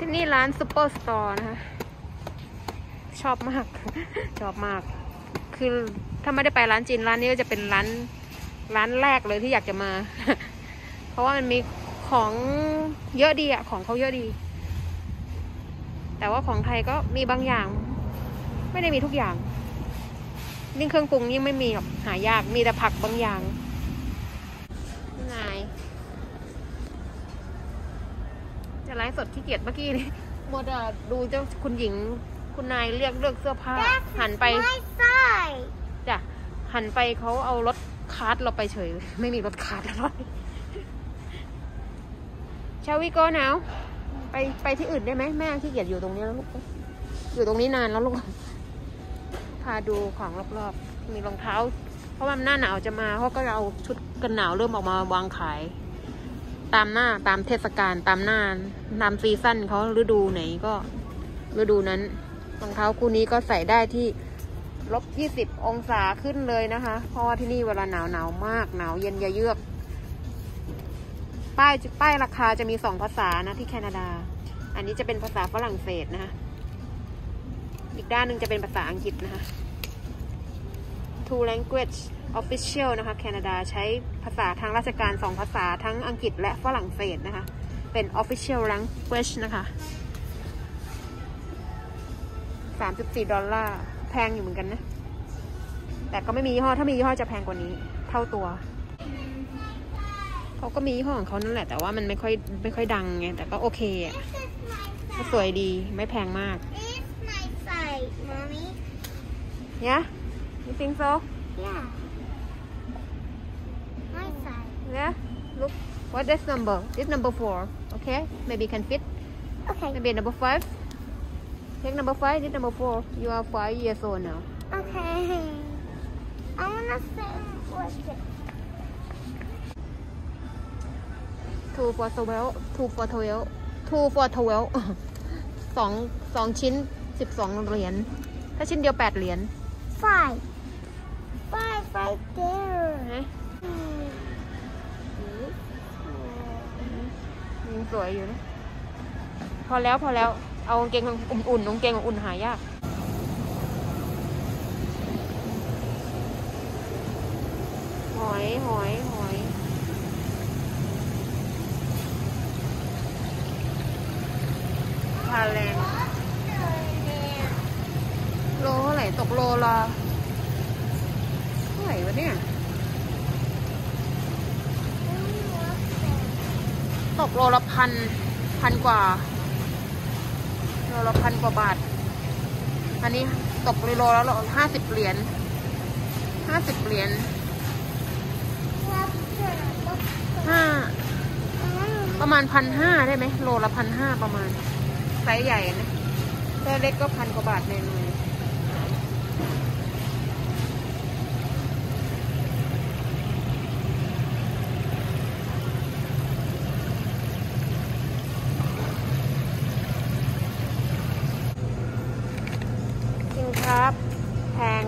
ที่นี่ร้านซุปเปอร์สตอร์นะคะชอบมาก ชอบมากคือถ้าไม่ได้ไปร้านจีนร้านนี้ก็จะเป็นร้านแรกเลยที่อยากจะมา เพราะว่ามันมีของเยอะดีอะของเขาเยอะดีแต่ว่าของไทยก็มีบางอย่างไม่ได้มีทุกอย่างนี่เครื่องปรุงยังไม่มีหรอกหายากมีแต่ผักบางอย่างนายจะไลฟ์สดขี้เกียจเมื่อกี้นี่มัวแต่ดูเจ้าคุณหญิงคุณนายเลือกเสื้อผ้าหันไปจ้ะหันไปเขาเอารถคาร์ทเราไปเฉยไม่มีรถคาร์ทแล้วชาวิโก้หนาวไปที่อื่นได้ไหมแม่ขี้เกียจอยู่ตรงนี้แล้วลูกอยู่ตรงนี้นานแล้วลูกพาดูของรอบๆมีรองเท้าเพราะว่าหน้าหนาวจะมาเขาก็เอาชุดกันหนาวเริ่มออกมาวางขายตามเทศกาลตามซีซั่นเขาฤดูไหนก็ฤดูนั้นรองเท้าคู่นี้ก็ใส่ได้ที่-20 องศาขึ้นเลยนะคะเพราะว่าที่นี่เวลาหนาวมากหนาวเย็นอย่าเยือกป้ายราคาจะมี2 ภาษานะที่แคนาดาอันนี้จะเป็นภาษาฝรั่งเศสนะคะอีกด้านหนึ่งจะเป็นภาษาอังกฤษนะคะ Two language official นะคะแคนาดาใช้ภาษาทางราชการ2 ภาษาทั้งอังกฤษและฝรั่งเศสนะคะเป็น official language นะคะ$34แพงอยู่เหมือนกันนะแต่ก็ไม่มียี่ห้อถ้ามียี่ห้อจะแพงกว่านี้เท่าตัวเขาก็มียี่ห้อของเขานั่นแหละแต่ว่ามันไม่ค่อยดังไงแต่ก็โอเคอ่ะก็สวยดีไม่แพงมาก Yeah you think so Yeah my size Yeah look what this number this number 4 okay maybe can fit okay maybe number 5 take number 5 this number 4 you are 5 years old now okay I wanna say what's it 2 for 12 2 for 12 2 for 12 2 ชิ้น12 เหรียญถ้าชิ้นเดียว8 เหรียญ five right there ยังสวยอยู่นะพอแล้วเอากางเกงอุ่นๆกางเกงอุ่นหายากหอยพาแรงโลเท่าไหร่ตกโลละเท่าไหร่วะเนี่ยตกโลละพันกว่าโลละ1,000 กว่าบาทอันนี้ตกโลแล้ว50 เหรียญประมาณ1,500ได้ไหมโลละ1,500ประมาณไซส์ใหญ่นะไซส์เล็กก็1,000 กว่าบาทเลยครับแพง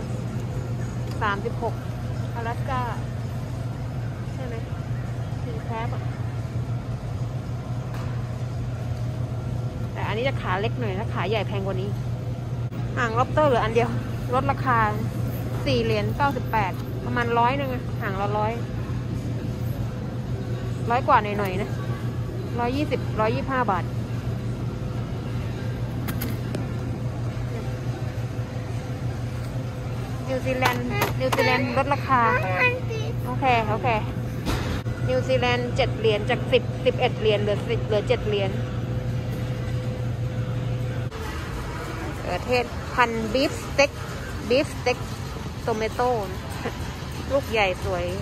36อลาสก้าใช่ไหมถึงแคบอ่ะแต่อันนี้จะขาเล็กหน่อยถ้าขาใหญ่แพงกว่านี้ห่างล็อบสเตอร์เหลืออันเดียวลดราคา$4.98ประมาณ100นึงอะห่างละ100กว่าหน่อยๆนะ125 บาทนิวซีแลนด์ลดราคาโอเคนิวซีแลนด์7 เหรียญจาก11 เหรียญเหลือ7 เหรียญประเทศพันบีฟสเต็กโตเมโต้ลูกใหญ่สวย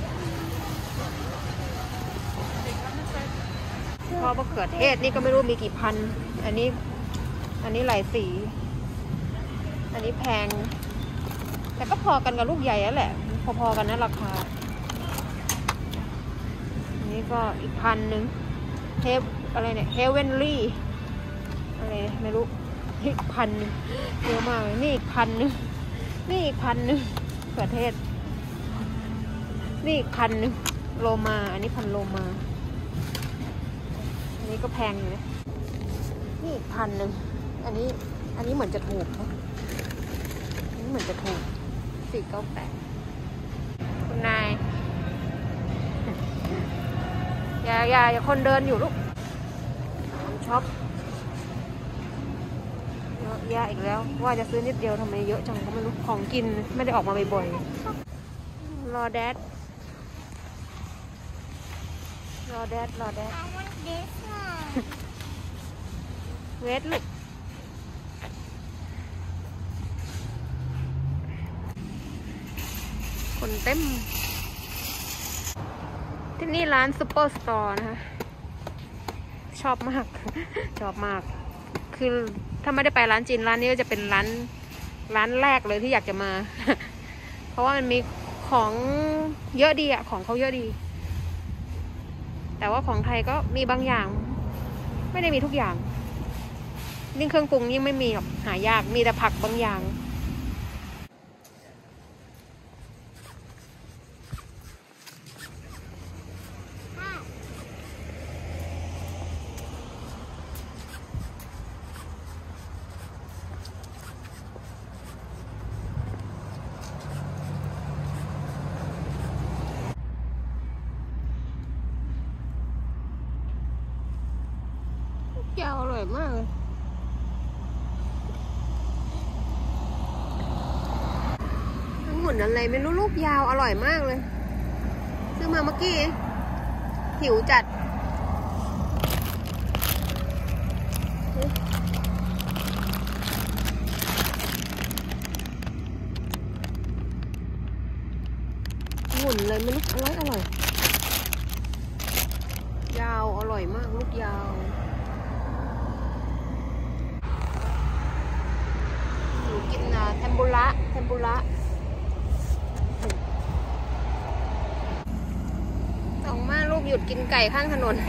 พอมะเขือเทศนี่ก็ไม่รู้มีกี่พันอันนี้หลายสีอันนี้แพงแต่ก็พอกันกับลูกใหญ่แล้วแหละพอกันนะราคาอันนี้ก็อีก1,000อะไรเนี่ยเฮเวนลี่อะไรไม่รู้อีก1,000เยอะมากเลยนี่อีก1,000นี่อีก1,000ประเทศนี่อีก1,000โลมาอันนี้1,000 โลมาอันนี้ก็แพงอยู่นะนี่อีก 1,000อันนี้เหมือนจะถูกนะอันนี้เหมือนจะถูก498คุณนายอย่าคนเดินอยู่ลูกช็อปเยอะแยะอีกแล้วว่าจะซื้อนิดเดียวทำไมเยอะจังก็ไม่รู้ของกินไม่ได้ออกมาบ่อยๆรอแดด I want this one. เวทลูกคนเต็มที่นี่ร้านซุปเปอร์สตอร์นะคะชอบมาก ชอบมากคือถ้าไม่ได้ไปร้านจีนร้านนี้ก็จะเป็นร้านแรกเลยที่อยากจะมา เพราะว่ามันมีของเยอะดีอะของเขาเยอะดีแต่ว่าของไทยก็มีบางอย่างไม่ได้มีทุกอย่างยิ่งเครื่องปรุงยิ่งไม่มีหรอกหายากมีแต่ผักบางอย่างยาวอร่อยมากเลยองุ่นอะไรไม่รู้ลูกยาวอร่อยมากเลยซื้อมาเมื่อกี้หิวจัดองุ่นเลยไม่รู้อร่อยยาวอร่อยมากลูกยาวกินเทมปุระสองมาลูกหยุดกินไก่ข้างถนน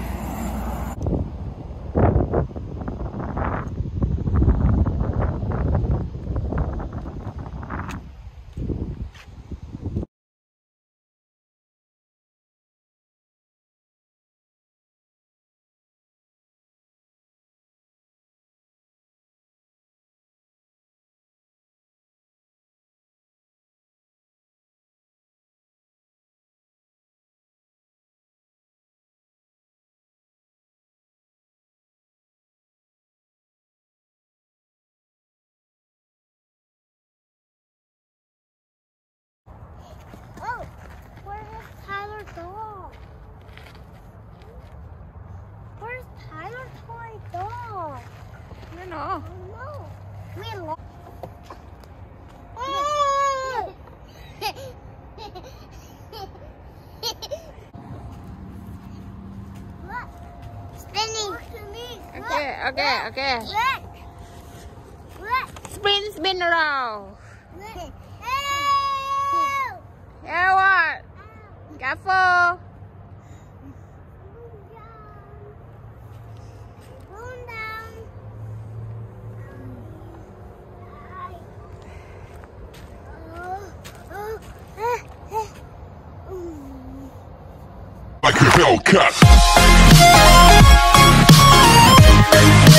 Where's Tyler toy dog? นั่นเหรอ No. We lost. Look. Spinning. Okay. Look. Spin around. Look. Yeah, what? Careful. Like a Hellcat.